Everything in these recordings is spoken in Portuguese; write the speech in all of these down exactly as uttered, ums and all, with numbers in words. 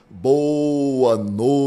Boa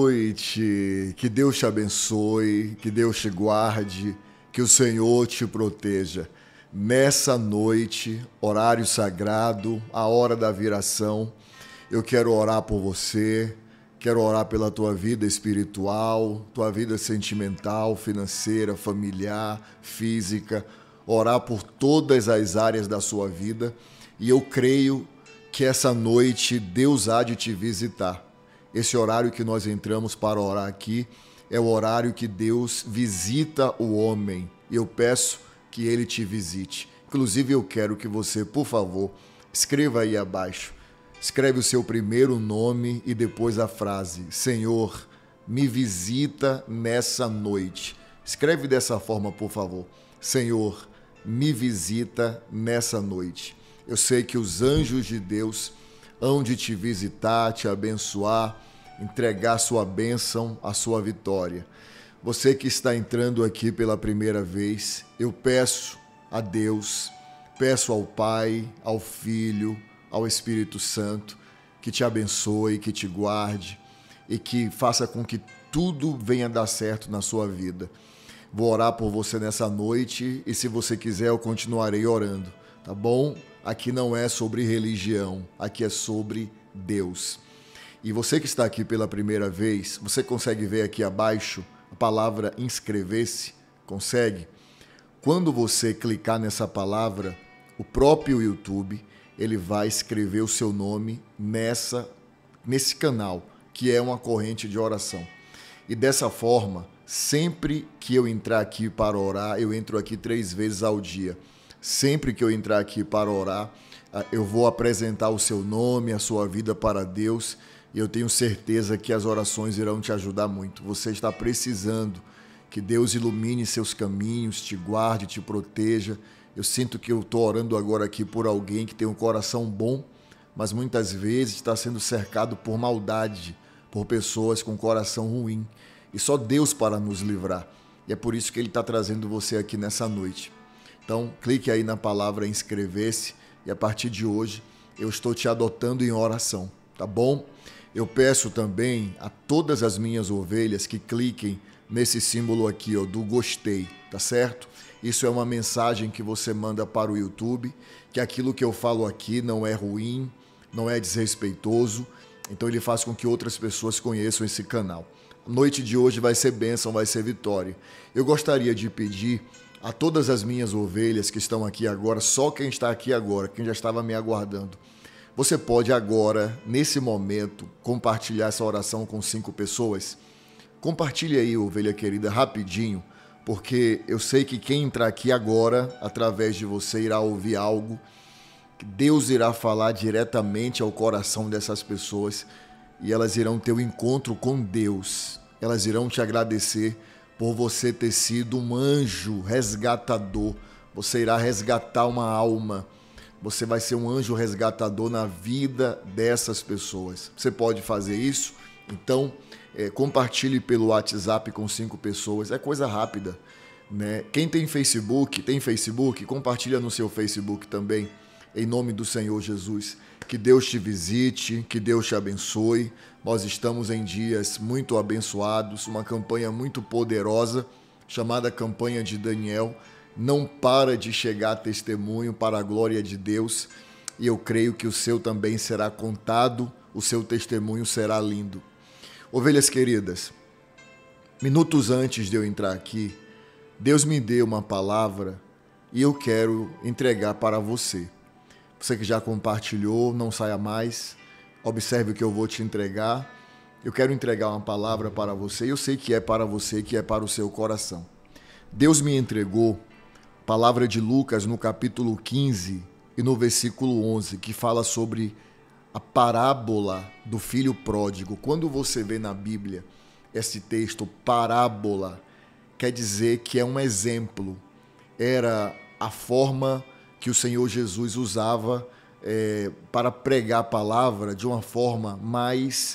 noite, que Deus te abençoe, que Deus te guarde, que o Senhor te proteja. Nessa noite, horário sagrado, a hora da viração, eu quero orar por você, quero orar pela tua vida espiritual, tua vida sentimental, financeira, familiar, física, orar por todas as áreas da sua vida e eu creio que essa noite Deus há de te visitar. Esse horário que nós entramos para orar aqui é o horário que Deus visita o homem. E eu peço que Ele te visite. Inclusive, eu quero que você, por favor, escreva aí abaixo. Escreve o seu primeiro nome e depois a frase: Senhor, me visita nessa noite. Escreve dessa forma, por favor. Senhor, me visita nessa noite. Eu sei que os anjos de Deus hão de te visitar, te abençoar, entregar sua bênção, a sua vitória. Você que está entrando aqui pela primeira vez, eu peço a Deus, peço ao Pai, ao Filho, ao Espírito Santo, que te abençoe, que te guarde e que faça com que tudo venha dar certo na sua vida. Vou orar por você nessa noite e se você quiser eu continuarei orando, tá bom? Aqui não é sobre religião, aqui é sobre Deus. E você que está aqui pela primeira vez, você consegue ver aqui abaixo a palavra inscrever-se? Consegue? Quando você clicar nessa palavra, o próprio YouTube, ele vai escrever o seu nome nessa, nesse canal, que é uma corrente de oração. E dessa forma, sempre que eu entrar aqui para orar, eu entro aqui três vezes ao dia. Sempre que eu entrar aqui para orar, eu vou apresentar o seu nome, a sua vida para Deus e eu tenho certeza que as orações irão te ajudar muito. Você está precisando que Deus ilumine seus caminhos, te guarde, te proteja. Eu sinto que eu estou orando agora aqui por alguém que tem um coração bom, mas muitas vezes está sendo cercado por maldade, por pessoas com coração ruim. E só Deus para nos livrar. E é por isso que Ele está trazendo você aqui nessa noite. Então, clique aí na palavra inscrever-se e a partir de hoje eu estou te adotando em oração, tá bom? Eu peço também a todas as minhas ovelhas que cliquem nesse símbolo aqui, ó, do gostei, tá certo? Isso é uma mensagem que você manda para o YouTube, que aquilo que eu falo aqui não é ruim, não é desrespeitoso, então ele faz com que outras pessoas conheçam esse canal. A noite de hoje vai ser bênção, vai ser vitória. Eu gostaria de pedir a todas as minhas ovelhas que estão aqui agora, só quem está aqui agora, quem já estava me aguardando, você pode agora, nesse momento, compartilhar essa oração com cinco pessoas? Compartilhe aí, ovelha querida, rapidinho, porque eu sei que quem entrar aqui agora, através de você, irá ouvir algo, que Deus irá falar diretamente ao coração dessas pessoas e elas irão ter um encontro com Deus. Elas irão te agradecer por você ter sido um anjo resgatador. Você irá resgatar uma alma. Você vai ser um anjo resgatador na vida dessas pessoas. Você pode fazer isso? Então, é, compartilhe pelo WhatsApp com cinco pessoas. É coisa rápida, né? Quem tem Facebook, tem Facebook? Compartilha no seu Facebook também. Em nome do Senhor Jesus. Que Deus te visite, que Deus te abençoe. Nós estamos em dias muito abençoados, uma campanha muito poderosa, chamada Campanha de Daniel. Não para de chegar testemunho para a glória de Deus. E eu creio que o seu também será contado, o seu testemunho será lindo. Ovelhas queridas, minutos antes de eu entrar aqui, Deus me deu uma palavra e eu quero entregar para você. Você que já compartilhou, não saia mais. Observe o que eu vou te entregar. Eu quero entregar uma palavra para você. Eu sei que é para você, que é para o seu coração. Deus me entregou a palavra de Lucas no capítulo quinze e no versículo onze, que fala sobre a parábola do filho pródigo. Quando você vê na Bíblia esse texto, parábola, quer dizer que é um exemplo. Era a forma que o Senhor Jesus usava é, para pregar a palavra de uma forma mais,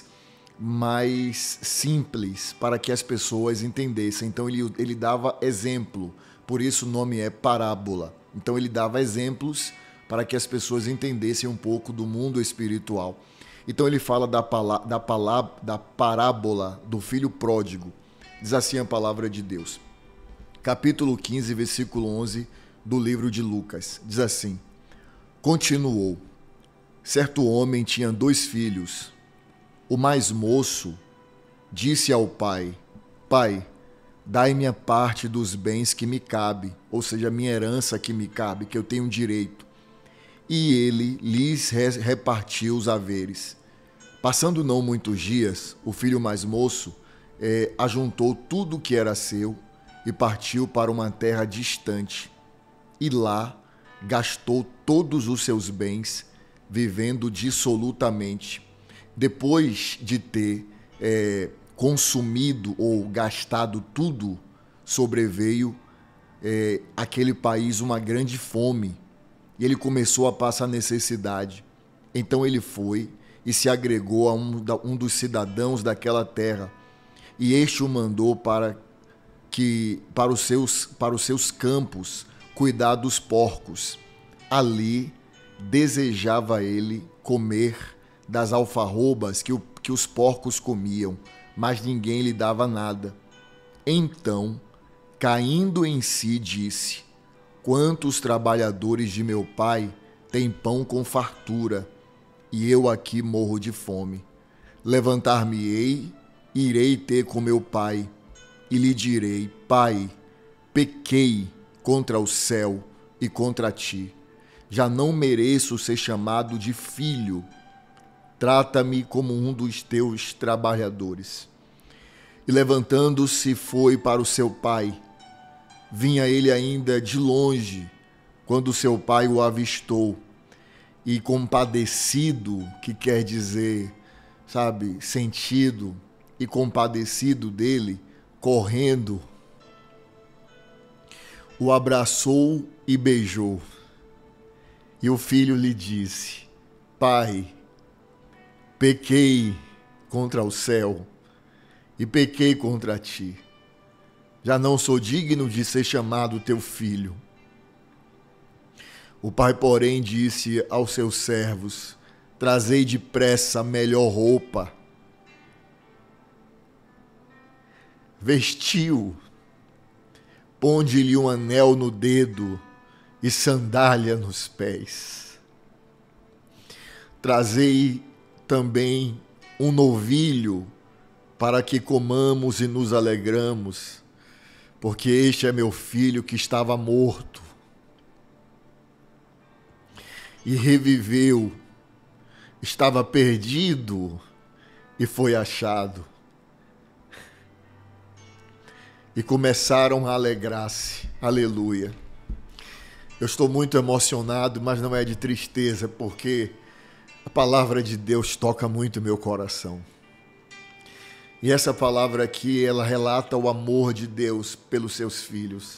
mais simples, para que as pessoas entendessem. Então ele, ele dava exemplo, por isso o nome é parábola. Então ele dava exemplos para que as pessoas entendessem um pouco do mundo espiritual. Então ele fala da, pala da, pala da parábola do filho pródigo. Diz assim a palavra de Deus. Capítulo quinze, versículo onze do livro de Lucas. Diz assim: continuou. Certo homem tinha dois filhos. O mais moço disse ao pai: Pai, dai-me a parte dos bens que me cabe, ou seja, a minha herança que me cabe, que eu tenho direito. E ele lhes repartiu os haveres. Passando não muitos dias, o filho mais moço eh, ajuntou tudo o que era seu e partiu para uma terra distante. E lá gastou todos os seus bens, vivendo dissolutamente. Depois de ter eh, consumido ou gastado tudo, sobreveio eh, àquele país uma grande fome. E ele começou a passar necessidade. Então ele foi e se agregou a um, um dos cidadãos daquela terra. E este o mandou para, que, para, os seus, para os seus campos cuidar dos porcos. Ali desejava ele comer das alfarrobas que, o, que os porcos comiam, mas ninguém lhe dava nada. Então, caindo em si, disse: quantos trabalhadores de meu pai têm pão com fartura, e eu aqui morro de fome. Levantar-me-ei, irei ter com meu pai, e lhe direi: Pai, pequei contra o céu e contra ti. Já não mereço ser chamado de filho. Trata-me como um dos teus trabalhadores. E levantando-se foi para o seu pai. Vinha ele ainda de longe, quando seu pai o avistou, e compadecido, que quer dizer, sabe, sentido, e compadecido dele, correndo, o abraçou e beijou. E o filho lhe disse: Pai, pequei contra o céu e pequei contra ti. Já não sou digno de ser chamado teu filho. O pai, porém, disse aos seus servos: trazei depressa a melhor roupa, vestiu, ponde-lhe um anel no dedo e sandália nos pés. Trazei também um novilho, para que comamos e nos alegramos, porque este é meu filho que estava morto e reviveu, estava perdido e foi achado. E começaram a alegrar-se. Aleluia. Eu estou muito emocionado, mas não é de tristeza, porque a palavra de Deus toca muito meu coração. E essa palavra aqui, ela relata o amor de Deus pelos seus filhos.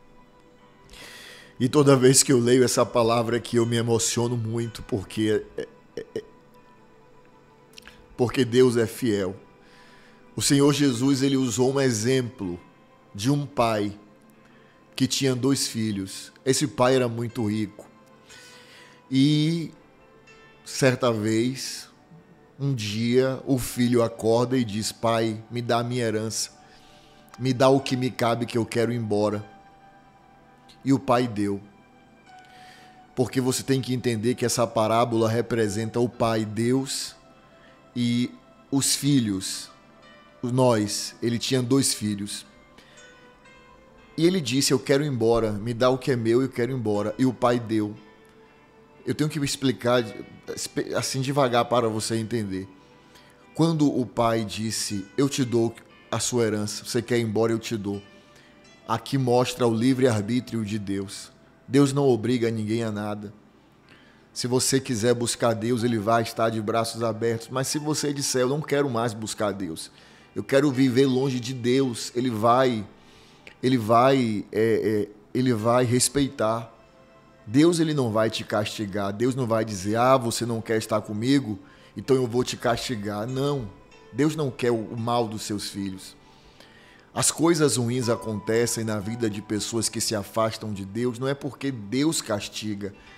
E toda vez que eu leio essa palavra aqui, eu me emociono muito, porque, é, é, porque Deus é fiel. O Senhor Jesus, ele usou um exemplo de um pai que tinha dois filhos. Esse pai era muito rico. E, certa vez, um dia, o filho acorda e diz: Pai, me dá a minha herança. Me dá o que me cabe, que eu quero ir embora. E o pai deu. Porque você tem que entender que essa parábola representa o pai, Deus, e os filhos, nós. Ele tinha dois filhos. E ele disse: eu quero ir embora, me dá o que é meu e eu quero ir embora. E o pai deu. Eu tenho que me explicar assim devagar para você entender. Quando o pai disse: eu te dou a sua herança, você quer ir embora, eu te dou. Aqui mostra o livre-arbítrio de Deus. Deus não obriga ninguém a nada. Se você quiser buscar Deus, ele vai estar de braços abertos. Mas se você disser: eu não quero mais buscar Deus, eu quero viver longe de Deus, ele vai, ele vai, é, é, ele vai respeitar. Deus, ele não vai te castigar. Deus não vai dizer: ah, você não quer estar comigo, então eu vou te castigar. Não. Deus não quer o mal dos seus filhos. As coisas ruins acontecem na vida de pessoas que se afastam de Deus, não é porque Deus castiga,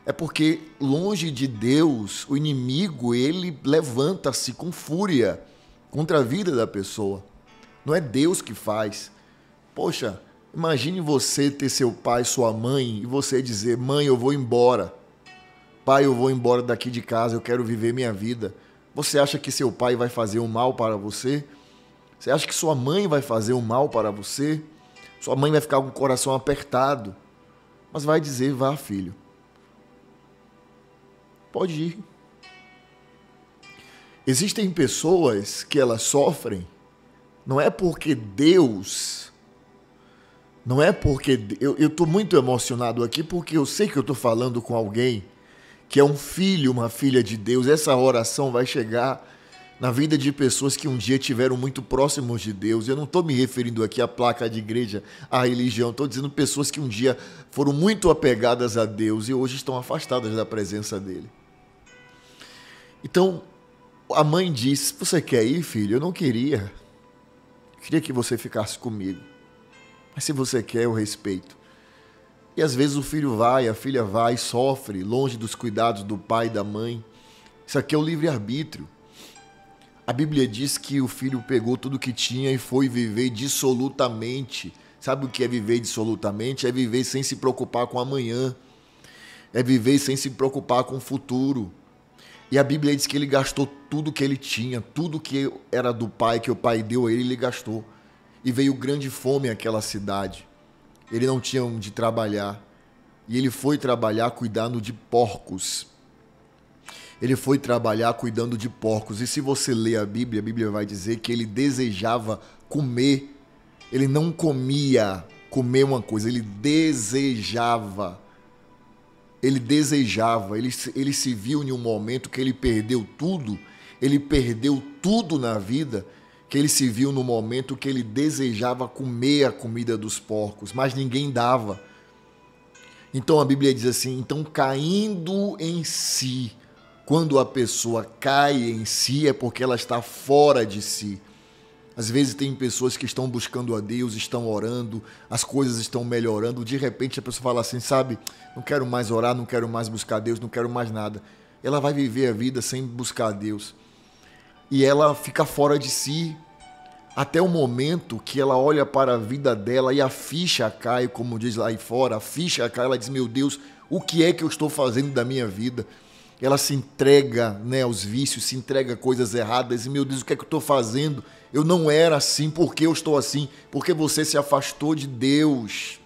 É porque longe de Deus, o inimigo, ele levanta-se com fúria contra a vida da pessoa. Não é Deus que faz. Poxa, imagine você ter seu pai, sua mãe, e você dizer: mãe, eu vou embora. Pai, eu vou embora daqui de casa, eu quero viver minha vida. Você acha que seu pai vai fazer um mal para você? Você acha que sua mãe vai fazer um mal para você? Sua mãe vai ficar com o coração apertado. Mas vai dizer: vá, filho. Pode ir. Existem pessoas que elas sofrem, não é porque Deus, não é porque... Eu estou muito emocionado aqui porque eu sei que eu estou falando com alguém que é um filho, uma filha de Deus. Essa oração vai chegar na vida de pessoas que um dia estiveram muito próximos de Deus. Eu não estou me referindo aqui à placa de igreja, à religião. Estou dizendo pessoas que um dia foram muito apegadas a Deus e hoje estão afastadas da presença dele. Então, a mãe diz: você quer ir, filho? Eu não queria. Eu queria que você ficasse comigo. Mas se você quer, eu respeito. E às vezes o filho vai, a filha vai, sofre, longe dos cuidados do pai e da mãe. Isso aqui é o livre-arbítrio. A Bíblia diz que o filho pegou tudo que tinha e foi viver dissolutamente. Sabe o que é viver dissolutamente? É viver sem se preocupar com amanhã. É viver sem se preocupar com o futuro. E a Bíblia diz que ele gastou tudo que ele tinha, tudo que era do pai, que o pai deu a ele, ele gastou. E veio grande fome àquela cidade. Ele não tinha onde trabalhar. E ele foi trabalhar cuidando de porcos. Ele foi trabalhar cuidando de porcos. E se você ler a Bíblia, a Bíblia vai dizer que ele desejava comer. Ele não comia comer uma coisa, ele desejava. Ele desejava, ele, ele se viu em um momento que ele perdeu tudo, ele perdeu tudo na vida, que ele se viu no momento que ele desejava comer a comida dos porcos, mas ninguém dava. Então a Bíblia diz assim: então caindo em si, quando a pessoa cai em si é porque ela está fora de si. Às vezes tem pessoas que estão buscando a Deus, estão orando, as coisas estão melhorando, de repente a pessoa fala assim, sabe, não quero mais orar, não quero mais buscar Deus, não quero mais nada. Ela vai viver a vida sem buscar Deus. E ela fica fora de si, até o momento que ela olha para a vida dela e a ficha cai, como diz lá aí fora, a ficha cai, ela diz: meu Deus, o que é que eu estou fazendo da minha vida? Ela se entrega, né, aos vícios, se entrega a coisas erradas, e meu Deus, o que é que eu estou fazendo? Eu não era assim, por que eu estou assim? Porque você se afastou de Deus.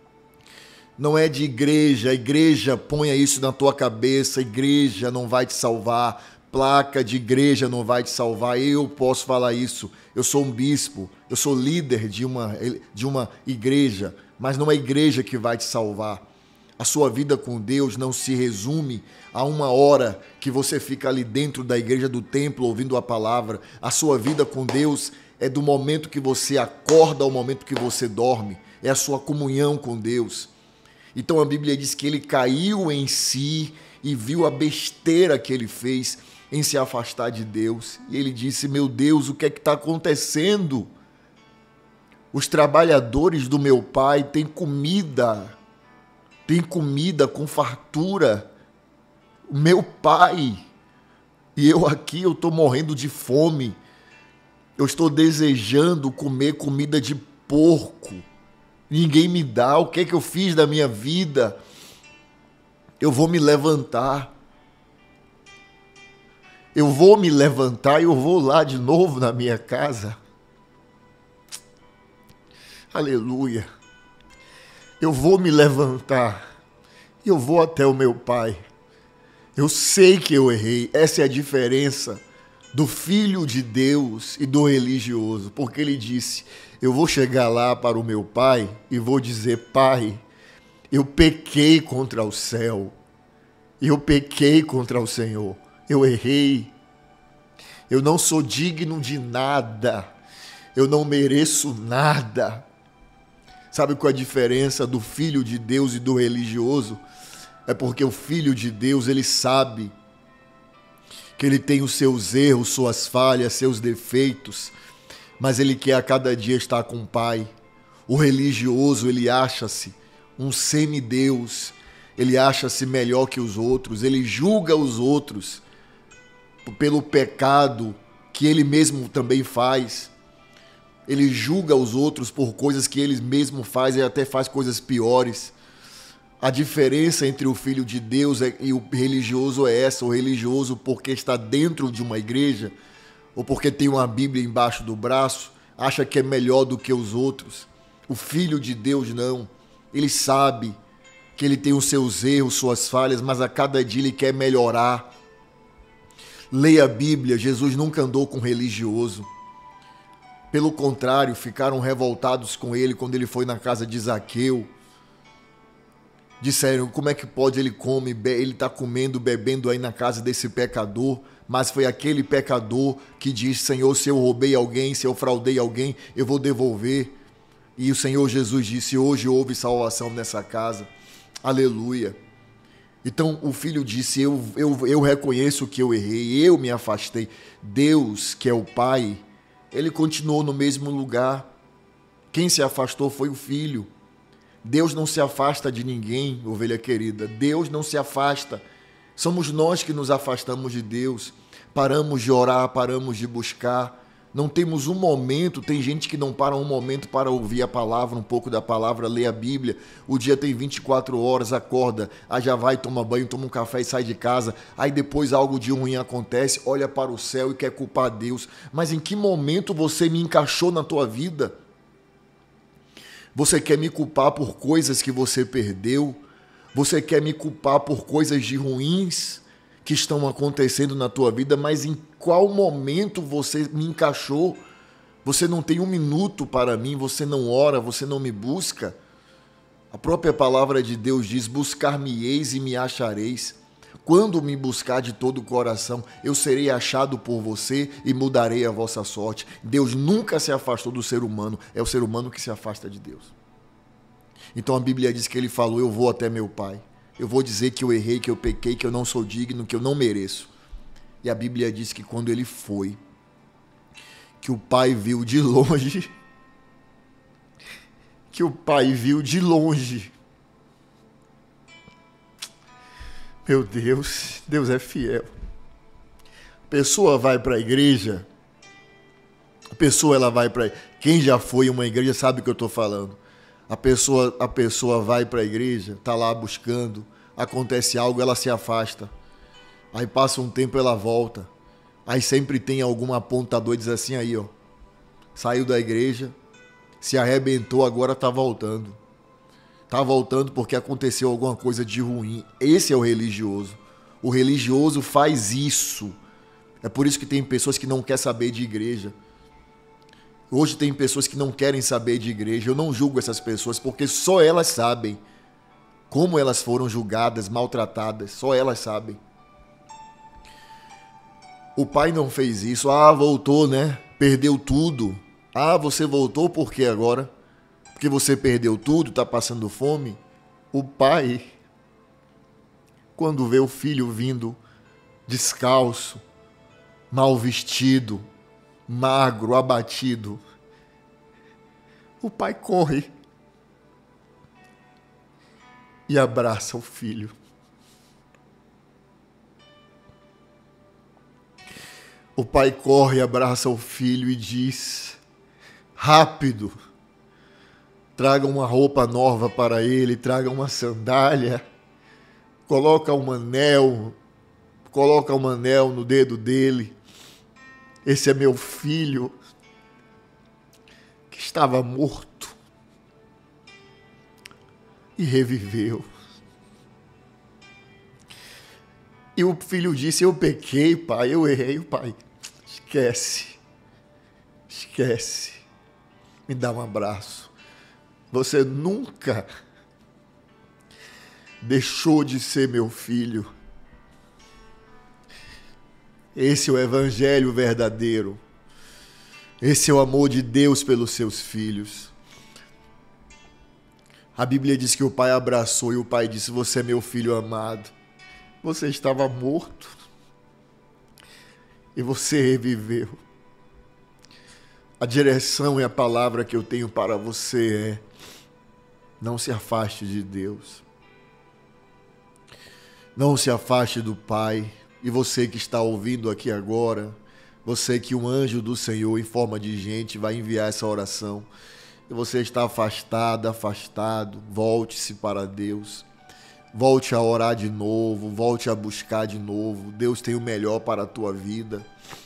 Não é de igreja, a igreja ponha isso na tua cabeça, a igreja não vai te salvar, placa de igreja não vai te salvar, eu posso falar isso, eu sou um bispo, eu sou líder de uma, de uma igreja, mas não é a igreja que vai te salvar. A sua vida com Deus não se resume a uma hora que você fica ali dentro da igreja, do templo, ouvindo a palavra. A sua vida com Deus é do momento que você acorda ao momento que você dorme. É a sua comunhão com Deus. Então a Bíblia diz que ele caiu em si e viu a besteira que ele fez em se afastar de Deus. E ele disse: meu Deus, o que é que está acontecendo? Os trabalhadores do meu pai têm comida... Tem comida com fartura. O meu pai. E eu aqui, eu estou morrendo de fome. Eu estou desejando comer comida de porco. Ninguém me dá. O que é que eu fiz da minha vida? Eu vou me levantar. Eu vou me levantar e eu vou lá de novo na minha casa. Aleluia. Eu vou me levantar e eu vou até o meu pai. Eu sei que eu errei. Essa é a diferença do filho de Deus e do religioso. Porque ele disse: eu vou chegar lá para o meu pai e vou dizer: pai, eu pequei contra o céu. Eu pequei contra o Senhor. Eu errei. Eu não sou digno de nada. Eu não mereço nada. Sabe qual é a diferença do filho de Deus e do religioso? É porque o filho de Deus, ele sabe que ele tem os seus erros, suas falhas, seus defeitos, mas ele quer a cada dia estar com o Pai. O religioso, ele acha-se um semideus, ele acha-se melhor que os outros, ele julga os outros pelo pecado que ele mesmo também faz. Ele julga os outros por coisas que ele mesmo faz e até faz coisas piores. A diferença entre o filho de Deus e o religioso é essa. O religioso, porque está dentro de uma igreja ou porque tem uma Bíblia embaixo do braço, acha que é melhor do que os outros. O filho de Deus não. Ele sabe que ele tem os seus erros, suas falhas, mas a cada dia ele quer melhorar. Leia a Bíblia, Jesus nunca andou com religioso. Pelo contrário, ficaram revoltados com ele quando ele foi na casa de Zaqueu. Disseram, como é que pode ele come, ele está comendo, bebendo aí na casa desse pecador? Mas foi aquele pecador que disse, Senhor, se eu roubei alguém, se eu fraudei alguém, eu vou devolver. E o Senhor Jesus disse, hoje houve salvação nessa casa. Aleluia. Então o filho disse, eu, eu, eu reconheço que eu errei, eu me afastei. Deus, que é o Pai, ele continuou no mesmo lugar. Quem se afastou foi o filho. Deus não se afasta de ninguém, ovelha querida. Deus não se afasta. Somos nós que nos afastamos de Deus. Paramos de orar, paramos de buscar. Não temos um momento, tem gente que não para um momento para ouvir a palavra, um pouco da palavra, ler a Bíblia. O dia tem vinte e quatro horas, acorda, aí já vai, toma banho, toma um café e sai de casa. Aí depois algo de ruim acontece, olha para o céu e quer culpar Deus. Mas em que momento você me encaixou na tua vida? Você quer me culpar por coisas que você perdeu? Você quer me culpar por coisas de ruins que estão acontecendo na tua vida, mas em qual momento você me encaixou? Você não tem um minuto para mim, você não ora, você não me busca. A própria palavra de Deus diz, buscar-me-eis e me achareis. Quando me buscar de todo o coração, eu serei achado por você e mudarei a vossa sorte. Deus nunca se afastou do ser humano, é o ser humano que se afasta de Deus. Então a Bíblia diz que ele falou, eu vou até meu Pai. Eu vou dizer que eu errei, que eu pequei, que eu não sou digno, que eu não mereço. E a Bíblia diz que quando ele foi, que o Pai viu de longe, que o Pai viu de longe. Meu Deus, Deus é fiel. A pessoa vai para a igreja, a pessoa ela vai para... Quem já foi em uma igreja sabe o que eu estou falando. A pessoa, a pessoa vai para a igreja, está lá buscando, acontece algo, ela se afasta. Aí passa um tempo, ela volta. Aí sempre tem algum apontador e diz assim, aí ó, saiu da igreja, se arrebentou, agora está voltando. Está voltando porque aconteceu alguma coisa de ruim. Esse é o religioso. O religioso faz isso. É por isso que tem pessoas que não querem saber de igreja. Hoje tem pessoas que não querem saber de igreja. Eu não julgo essas pessoas porque só elas sabem como elas foram julgadas, maltratadas. Só elas sabem. O pai não fez isso. Ah, voltou, né? Perdeu tudo. Ah, você voltou por quê agora? Porque você perdeu tudo, está passando fome? O pai, quando vê o filho vindo descalço, mal vestido, magro, abatido, o pai corre e abraça o filho. O pai corre e abraça o filho e diz, rápido, traga uma roupa nova para ele, traga uma sandália, coloca um anel, coloca um anel no dedo dele. Esse é meu filho que estava morto e reviveu. E o filho disse, eu pequei, pai, eu errei, pai. Esquece, esquece, me dá um abraço. Você nunca deixou de ser meu filho. Esse é o evangelho verdadeiro. Esse é o amor de Deus pelos seus filhos. A Bíblia diz que o pai abraçou e o pai disse, você é meu filho amado. Você estava morto e você reviveu. A direção e a palavra que eu tenho para você é, não se afaste de Deus. Não se afaste do Pai. E você que está ouvindo aqui agora, você que um anjo do Senhor em forma de gente vai enviar essa oração. E você está afastado, afastado, volte-se para Deus. Volte a orar de novo, volte a buscar de novo. Deus tem o melhor para a tua vida.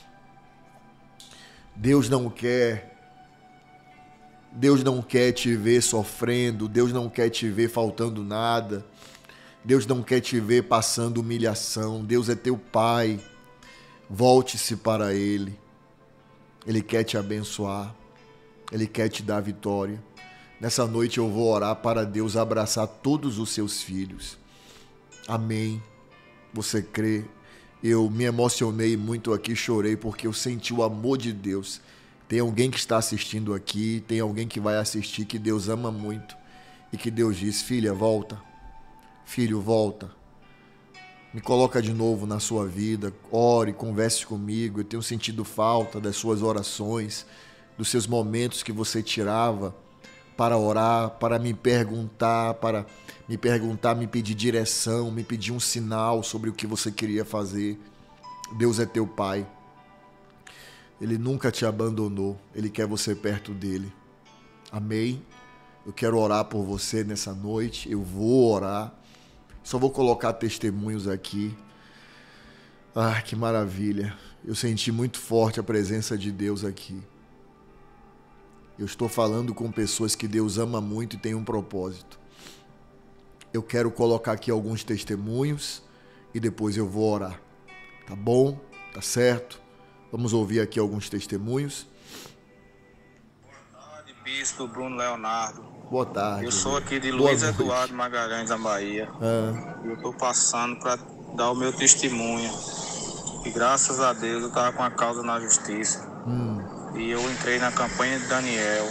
Deus não quer Deus não quer te ver sofrendo, Deus não quer te ver faltando nada, Deus não quer te ver passando humilhação, Deus é teu Pai, volte-se para Ele, Ele quer te abençoar, Ele quer te dar vitória. Nessa noite eu vou orar para Deus abraçar todos os seus filhos, amém, você crê? Eu me emocionei muito aqui, chorei porque eu senti o amor de Deus. Tem alguém que está assistindo aqui, tem alguém que vai assistir, que Deus ama muito e que Deus diz: filha, volta, filho, volta, me coloca de novo na sua vida, ore, converse comigo. Eu tenho sentido falta das suas orações, dos seus momentos que você tirava para orar, para me perguntar, para me perguntar, me pedir direção, me pedir um sinal sobre o que você queria fazer. Deus é teu Pai. Ele nunca te abandonou. Ele quer você perto dele. Amém? Eu quero orar por você nessa noite. Eu vou orar. Só vou colocar testemunhos aqui. Ah, que maravilha. Eu senti muito forte a presença de Deus aqui. Eu estou falando com pessoas que Deus ama muito e tem um propósito. Eu quero colocar aqui alguns testemunhos e depois eu vou orar. Tá bom? Tá certo? Vamos ouvir aqui alguns testemunhos. Boa tarde, Bispo Bruno Leonardo. Boa tarde. Eu sou aqui de Boa Luiz noite. Eduardo Magalhães, da Bahia. Ah. Eu estou passando para dar o meu testemunho. E graças a Deus eu estava com a causa na justiça. Hum. E eu entrei na campanha de Daniel.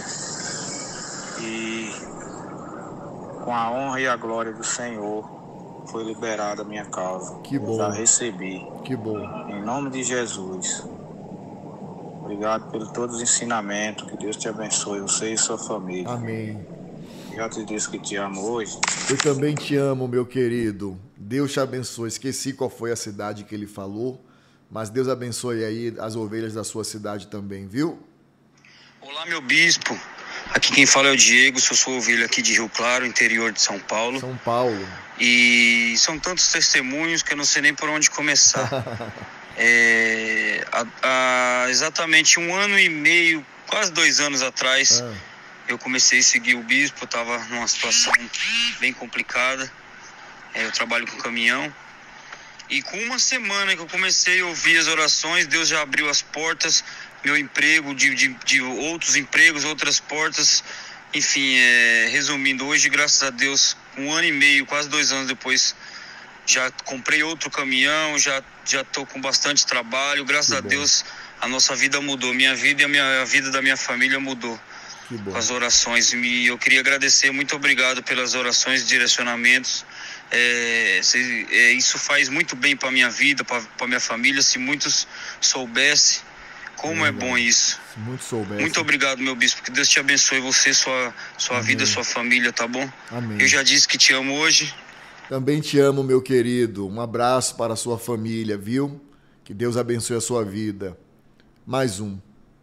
E com a honra e a glória do Senhor foi liberada a minha causa. Que bom. Eu já recebi. Que bom. Em nome de Jesus. Obrigado por todos os ensinamentos. Que Deus te abençoe, você e sua família. Amém. Já te disse que te amo hoje. Eu também te amo, meu querido. Deus te abençoe. Esqueci qual foi a cidade que ele falou, mas Deus abençoe aí as ovelhas da sua cidade também, viu? Olá, meu bispo. Aqui quem fala é o Diego, sou sua ovelha aqui de Rio Claro, interior de São Paulo. São Paulo. E são tantos testemunhos que eu não sei nem por onde começar. É, há, há exatamente um ano e meio, quase dois anos atrás, ah. eu comecei a seguir o bispo. Eu estava numa situação bem complicada. É, eu trabalho com caminhão. E com uma semana que eu comecei a ouvir as orações, Deus já abriu as portas, meu emprego, de, de, de outros empregos, outras portas. Enfim, é, resumindo, hoje, graças a Deus, um ano e meio, quase dois anos depois, já comprei outro caminhão, já já estou com bastante trabalho. Graças a Deus, a nossa vida mudou. Minha vida e a, minha, a vida da minha família mudou com as orações. E eu queria agradecer, muito obrigado pelas orações e direcionamentos. É, é, isso faz muito bem para a minha vida, para a minha família. Se muitos soubessem como é, é bom isso. Se muitos soubessem. Muito obrigado, meu bispo. Que Deus te abençoe, você, sua, sua vida, sua família, tá bom? Amém. Eu já disse que te amo hoje. Também te amo, meu querido. Um abraço para a sua família, viu? Que Deus abençoe a sua vida. Mais um.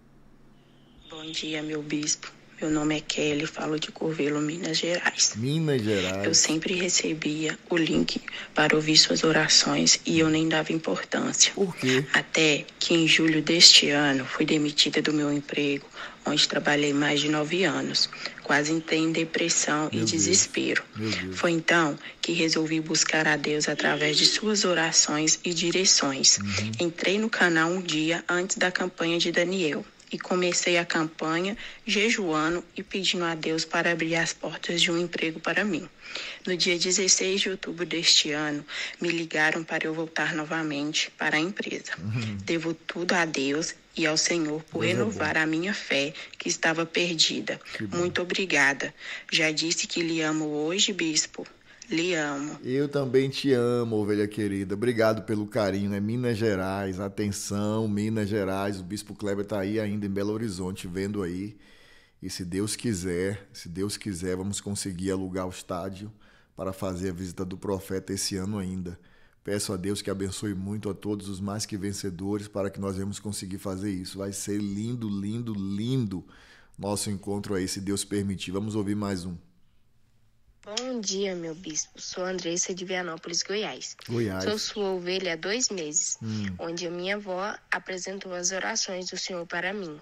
Bom dia, meu bispo. Meu nome é Kelly, falo de Curvelo, Minas Gerais. Minas Gerais. Eu sempre recebia o link para ouvir suas orações e eu nem dava importância. Por quê? Até que em julho deste ano fui demitida do meu emprego, onde trabalhei mais de nove anos. Quase entrei em depressão Meu e Deus. desespero. Meu Deus. Foi então que resolvi buscar a Deus através de suas orações e direções. Uhum. Entrei no canal um dia antes da campanha de Daniel. E comecei a campanha jejuando e pedindo a Deus para abrir as portas de um emprego para mim. No dia dezesseis de outubro deste ano, me ligaram para eu voltar novamente para a empresa. Uhum. Devo tudo a Deus e ao Senhor por Deus é renovar bom. a minha fé que estava perdida. Muito obrigada. Já disse que lhe amo hoje, bispo. Lhe amo. Eu também te amo, ovelha querida. Obrigado pelo carinho. É Minas Gerais. Atenção, Minas Gerais. O Bispo Kleber está aí ainda em Belo Horizonte, vendo aí. E se Deus quiser, se Deus quiser, vamos conseguir alugar o estádio para fazer a visita do profeta esse ano ainda. Peço a Deus que abençoe muito a todos os mais que vencedores para que nós vamos conseguir fazer isso. Vai ser lindo, lindo, lindo nosso encontro aí, se Deus permitir. Vamos ouvir mais um. Bom dia, meu bispo. Sou Andressa de Vianópolis, Goiás. Goiás. Sou sua ovelha há dois meses, hum. onde a minha avó apresentou as orações do Senhor para mim.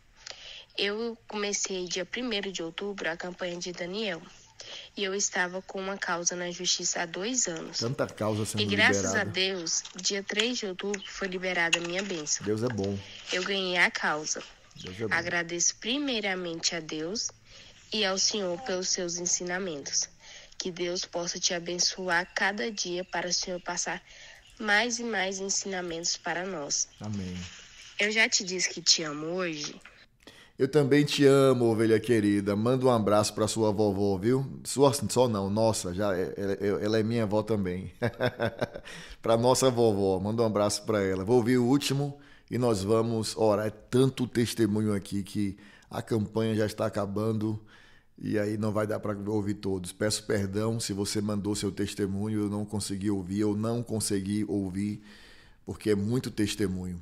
Eu comecei dia primeiro de outubro a campanha de Daniel. E eu estava com uma causa na justiça há dois anos. Tanta causa sendo liberada. E graças liberada. a Deus, dia três de outubro foi liberada a minha bênção. Deus é bom. Eu ganhei a causa. Deus é bom. Agradeço primeiramente a Deus e ao Senhor pelos seus ensinamentos. Que Deus possa te abençoar cada dia para o Senhor passar mais e mais ensinamentos para nós. Amém. Eu já te disse que te amo hoje. Eu também te amo, ovelha querida. Manda um abraço para sua vovó, viu? Sua só não, nossa, já ela, ela é minha avó também. Para nossa vovó, manda um abraço para ela. Vou ouvir o último e nós vamos orar. É tanto testemunho aqui que a campanha já está acabando e aí não vai dar para ouvir todos. Peço perdão se você mandou seu testemunho e eu não consegui ouvir ou não consegui ouvir, porque é muito testemunho.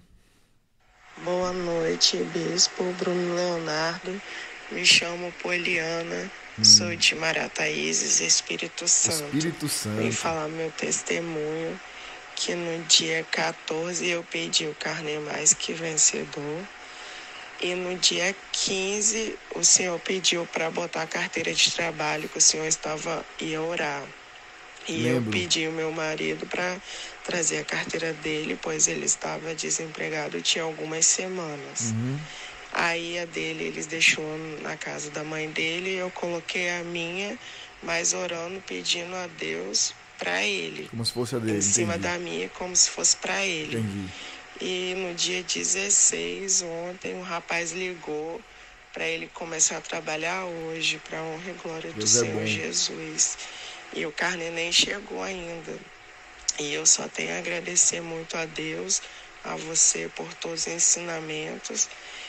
Boa noite, Bispo Bruno Leonardo. Me chamo Poliana, hum. sou de Marataízes, Espírito Santo. Espírito Santo. Vim falar meu testemunho, que no dia quatorze eu pedi o carnê mais que vencedor. E no dia quinze o Senhor pediu para botar a carteira de trabalho, que o Senhor estava ia orar. E Lembro. eu pedi o meu marido para trazer a carteira dele, pois ele estava desempregado tinha algumas semanas. Uhum. Aí a dele eles deixou na casa da mãe dele, eu coloquei a minha, mas orando, pedindo a Deus para ele. Como se fosse a dele, Em cima entendi. da minha, como se fosse para ele. Entendi. E no dia dezesseis, ontem, um rapaz ligou para ele começar a trabalhar hoje, para a honra e glória do Deus Senhor é Jesus. E o carnê nem chegou ainda. E eu só tenho a agradecer muito a Deus, a você por todos os ensinamentos.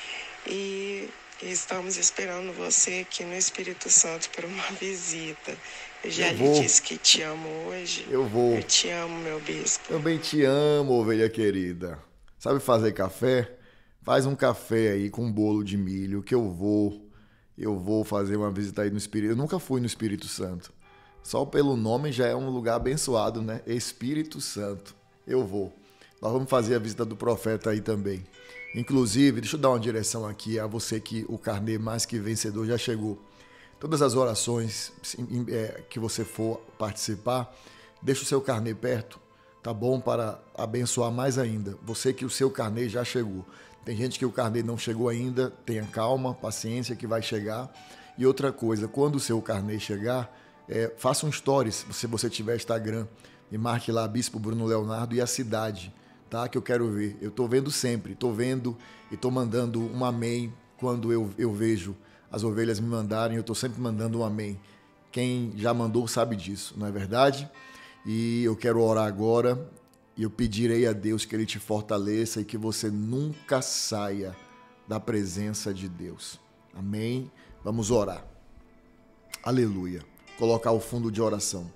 E estamos esperando você aqui no Espírito Santo para uma visita. Eu já eu lhe vou. disse que te amo hoje. Eu vou. Eu te amo, meu bispo. Também te amo, ovelha querida. Sabe fazer café? Faz um café aí com um bolo de milho que eu vou. Eu vou fazer uma visita aí no Espírito. Eu nunca fui no Espírito Santo. Só pelo nome já é um lugar abençoado, né? Espírito Santo. Eu vou. Nós vamos fazer a visita do profeta aí também. Inclusive, deixa eu dar uma direção aqui a você que o carnê mais que vencedor já chegou. Todas as orações que você for participar, deixa o seu carnê perto, tá bom? Para abençoar mais ainda. Você que o seu carnê já chegou. Tem gente que o carnê não chegou ainda, tenha calma, paciência que vai chegar. E outra coisa, quando o seu carnê chegar, É, faça um stories, se você tiver Instagram, e marque lá Bispo Bruno Leonardo e a cidade, tá? Que eu quero ver. Eu tô vendo sempre, tô vendo e tô mandando um amém quando eu, eu vejo as ovelhas me mandarem, eu tô sempre mandando um amém. Quem já mandou sabe disso, não é verdade? E eu quero orar agora e eu pedirei a Deus que Ele te fortaleça e que você nunca saia da presença de Deus. Amém? Vamos orar. Aleluia. Colocar o fundo de oração.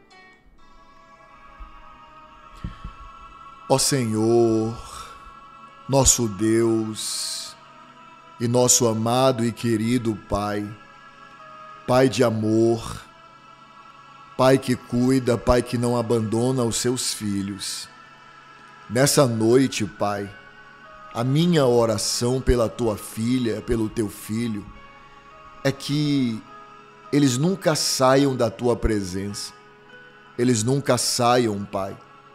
Ó Senhor, nosso Deus e nosso amado e querido Pai, Pai de amor, Pai que cuida, Pai que não abandona os seus filhos. Nessa noite, Pai, a minha oração pela tua filha, pelo teu filho, é que eles nunca saiam da tua presença. Eles nunca saiam, Pai,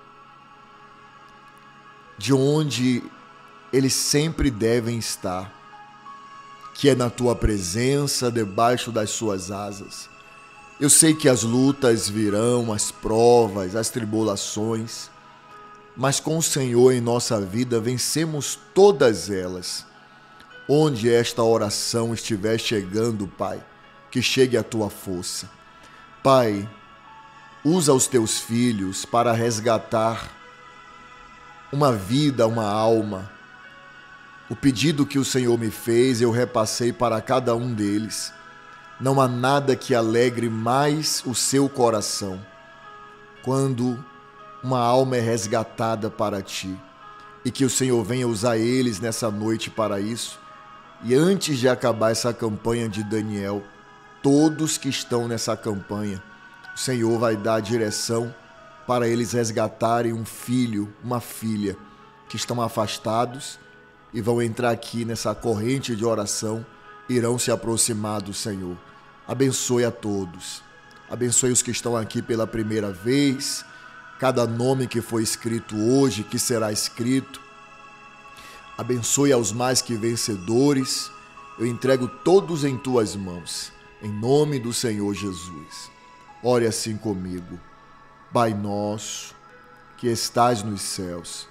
de onde eles sempre devem estar, que é na tua presença, debaixo das suas asas. Eu sei que as lutas virão, as provas, as tribulações, mas com o Senhor em nossa vida vencemos todas elas. Onde esta oração estiver chegando, Pai, que chegue a tua força. Pai, usa os teus filhos para resgatar uma vida, uma alma. O pedido que o Senhor me fez, eu repassei para cada um deles. Não há nada que alegre mais o seu coração quando uma alma é resgatada para ti. E que o Senhor venha usar eles nessa noite para isso. E antes de acabar essa campanha de Daniel, todos que estão nessa campanha, o Senhor vai dar a direção para eles resgatarem um filho, uma filha, que estão afastados e vão entrar aqui nessa corrente de oração, irão se aproximar do Senhor. Abençoe a todos. Abençoe os que estão aqui pela primeira vez, cada nome que foi escrito hoje, que será escrito. Abençoe aos mais que vencedores. Eu entrego todos em tuas mãos, em nome do Senhor Jesus. Ore assim comigo. Pai nosso, que estás nos céus,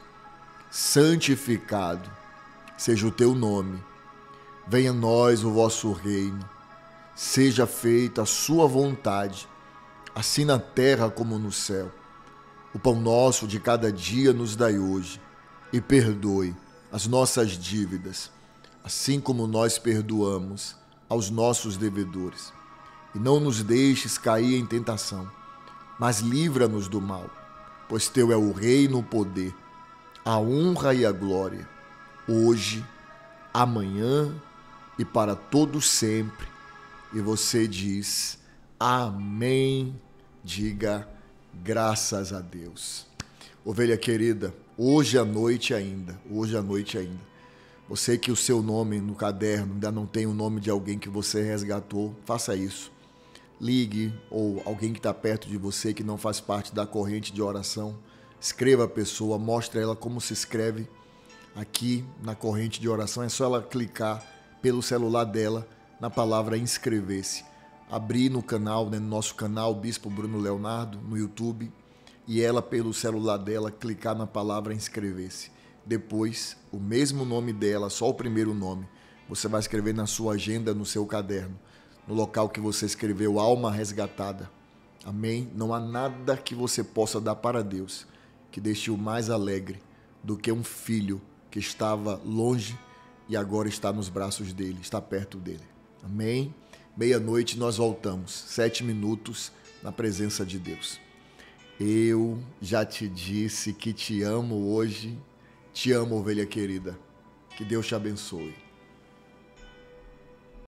santificado seja o teu nome. Venha a nós o vosso reino. Seja feita a sua vontade, assim na terra como no céu. O pão nosso de cada dia nos dai hoje, e perdoe as nossas dívidas, assim como nós perdoamos aos nossos devedores. E não nos deixes cair em tentação, mas livra-nos do mal, pois teu é o reino, o poder, a honra e a glória, hoje, amanhã e para todo sempre. E você diz, amém. Diga, graças a Deus. Ovelha querida, hoje à noite ainda, hoje à noite ainda, você que o seu nome no caderno ainda não tem o nome de alguém que você resgatou, faça isso. Ligue, ou alguém que está perto de você que não faz parte da corrente de oração, escreva a pessoa, mostre a ela como se escreve aqui na corrente de oração. É só ela clicar pelo celular dela na palavra inscrever-se. Abrir no canal, né, no nosso canal Bispo Bruno Leonardo, no YouTube, e ela pelo celular dela clicar na palavra inscrever-se. Depois, o mesmo nome dela, só o primeiro nome, você vai escrever na sua agenda, no seu caderno, no local que você escreveu alma resgatada. Amém? Não há nada que você possa dar para Deus que deixe-o mais alegre do que um filho que estava longe e agora está nos braços dele, está perto dele. Amém? Meia-noite nós voltamos, sete minutos na presença de Deus. Eu já te disse que te amo hoje. Te amo, ovelha querida. Que Deus te abençoe.